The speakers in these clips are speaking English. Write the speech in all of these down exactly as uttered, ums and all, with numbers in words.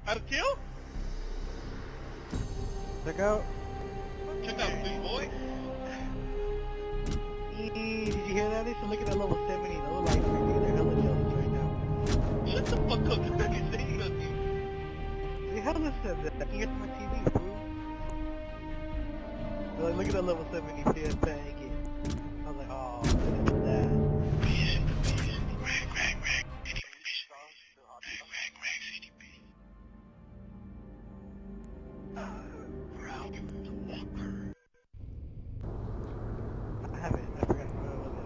A kill? Check out. Check out, big boy. Did you hear that? They should look at that level seventy. Those lights right there. They're hella jealous right now. Shut the fuck up. You're saying nothing. The hell is that? I can hear from my T V, fool. They're like, look at that level seventy P S packet. I was like, oh, look at that. I haven't. I forgot what it was.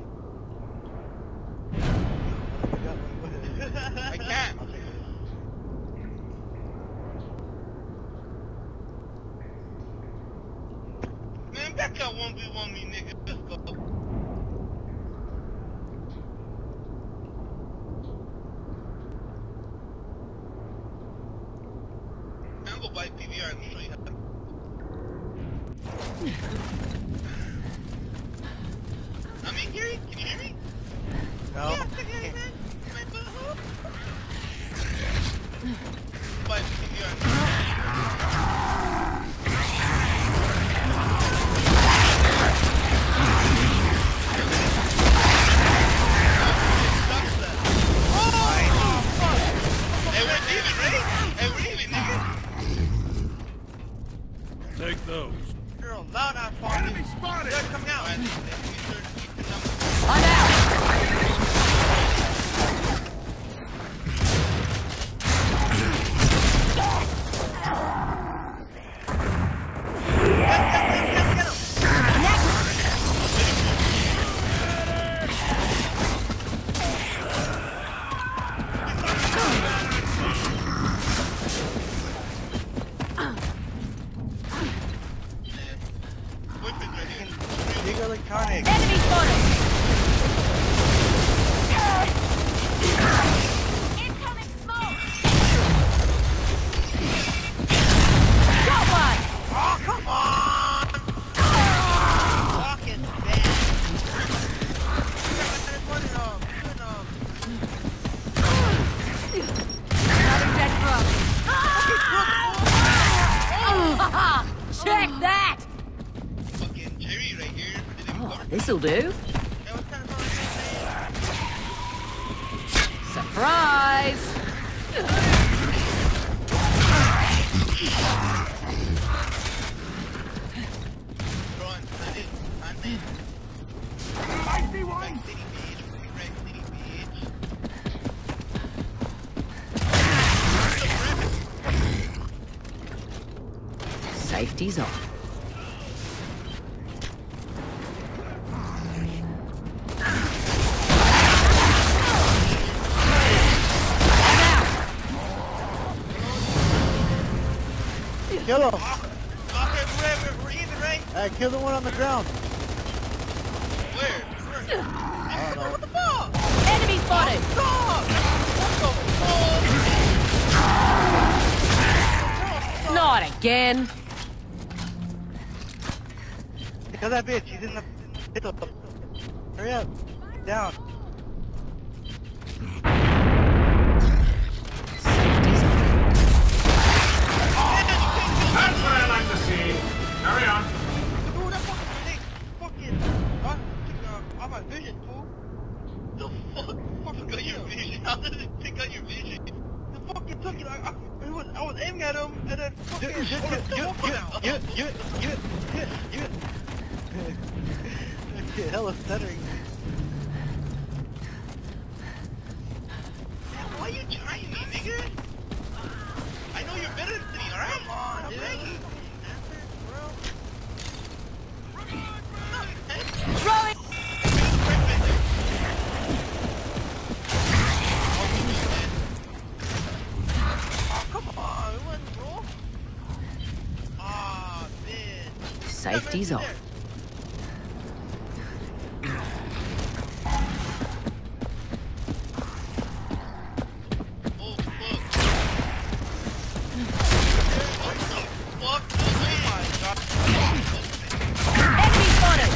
I forgot what it was. I can't. I'll check it out. Man, back out one v one me, nigga. Let's go. I'm gonna buy P V R and show you how to. I mean, Gary, can you hear me? No. Yeah, I can hear you, man. My butthole. Buy P V R and Take those. girl, loud ass farm. Enemy spotted! They're coming out. I'm out! Big electronic. Enemy spotted! Incoming smoke! Got one! Oh, come on! Fucking bad. Another dead drone. Check that! Fucking Jerry right here. Oh, this'll do. Hey, what kind of song is Surprise! Run, run it, run it. I see one! Rack City, bitch. Rack City, bitch. Safety's off. Kill him. Okay, we're, we're, we're even, right? Hey, kill the one on the ground. Where? Where? I don't know. What the fuck? Enemy spotted! Stop! What the fuck? Not again! Kill that bitch. She's in the. Hurry up. Get down. Safety's off. That's what I like to see. Carry on. Dude, that fucking thing fucking I took uh, out my vision, fool. The fuck? Fucking got your vision. How did it take out your vision? The fucking took it. I, I, it was, I was aiming at him and then fucking You, you, shot him you, off now. you, you, you, you, you. Shit, hella stuttering. Man, why you trying me, nigga? I know you're better than me, alright? Come on, dude. Throw it! Come on, it wasn't roll. Ah, man. Safety's off. Oh, fuck. What the fuck? Oh my god. Enemy spotted!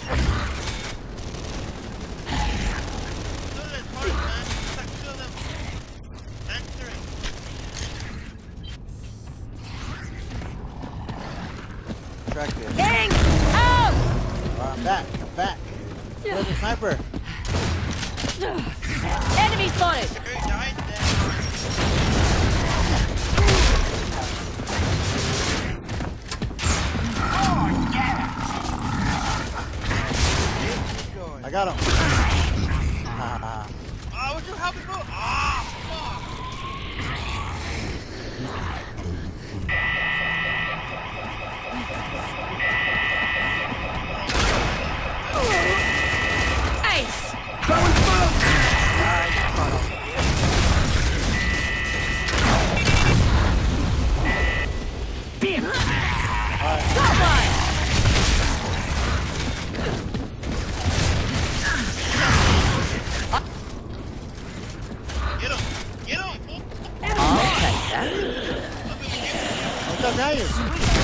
Kill them hard, man. Like, kill them. distracted. Getting out! Oh, I'm back. I'm back. Where's the sniper? Enemy spotted! Very nice, then. I got him. Ah. Ah, would you help me, bro? Ah, fuck. Ace! Got one! Get him. Get him, fool. I'll take that. What's up, now you?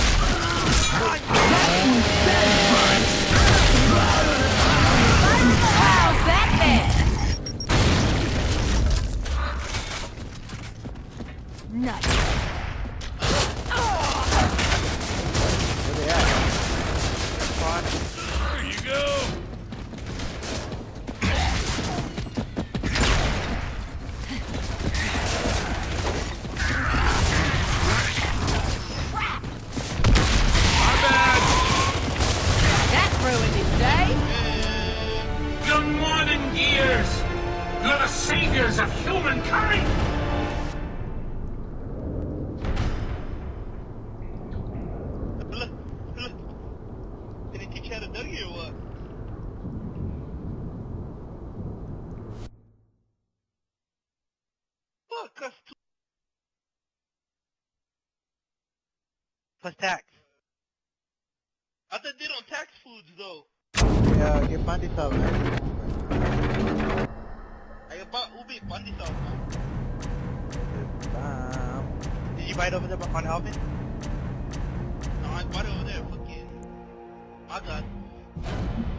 How's that then? Nice. Where they at? Here you go. My bad. That ruined his day. You're more than gears. You're the saviors of humankind. Look, look. Did he teach you how to W or what? Fuck us too. Plus tax. I thought they don't tax foods though. Yeah, get Bundy stuff, man. I got Ubi Bundy sauce, man. Um, Did you buy it over there on Alvin? No, I bought it over there. Fucking. I got.